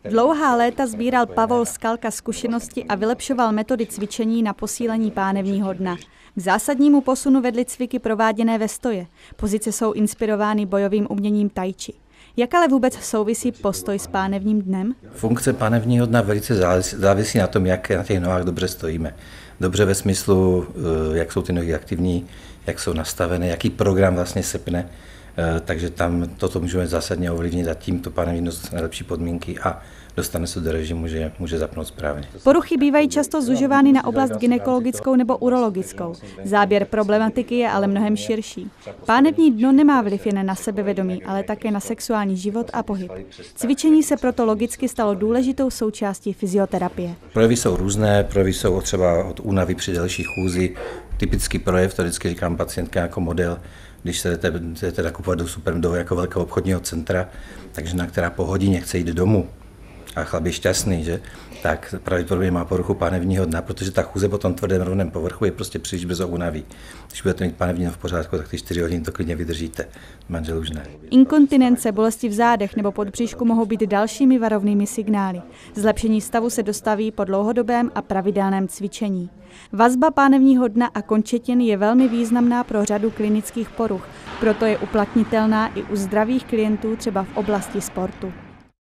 Dlouhá léta sbíral Pavol Skalka zkušenosti a vylepšoval metody cvičení na posílení pánevního dna. K zásadnímu posunu vedly cviky prováděné ve stoje. Pozice jsou inspirovány bojovým uměním tai chi. Jak ale vůbec souvisí postoj s pánevním dnem? Funkce pánevního dna velice závisí na tom, jak na těch nohách dobře stojíme. Dobře ve smyslu, jak jsou ty nohy aktivní, jak jsou nastavené, jaký program vlastně sepne. Takže tam toto můžeme zásadně ovlivnit a tím to pánevní dno dostane lepší podmínky a dostane se do režimu, že může zapnout správně. Poruchy bývají často zužovány na oblast gynekologickou nebo urologickou. Záběr problematiky je ale mnohem širší. Pánevní dno nemá vliv jen na sebevědomí, ale také na sexuální život a pohyb. Cvičení se proto logicky stalo důležitou součástí fyzioterapie. Projevy jsou různé, projevy jsou třeba od únavy při delší chůzi. Typický projev, to vždycky říkám pacientka jako model, když se jdete nakupovat do jako velkého obchodního centra, tak žena, která po hodině chce jít domů a chlap je šťastný, že? Tak pravděpodobně má poruchu pánevního dna, protože ta chůze po tom tvrdém rovném povrchu je prostě příliš brzo unaví. Když budete mít pánevní dno v pořádku, tak ty 4 hodiny to klidně vydržíte. Manžel už ne. Inkontinence, bolesti v zádech nebo podbříšku mohou být dalšími varovnými signály. Zlepšení stavu se dostaví po dlouhodobém a pravidelném cvičení. Vazba pánevního dna a končetin je velmi významná pro řadu klinických poruch, proto je uplatnitelná i u zdravých klientů třeba v oblasti sportu.